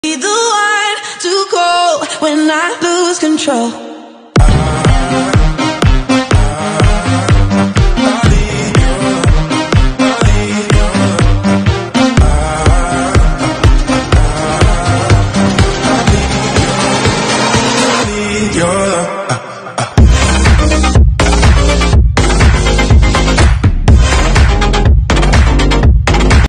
Be the one to call when I lose control.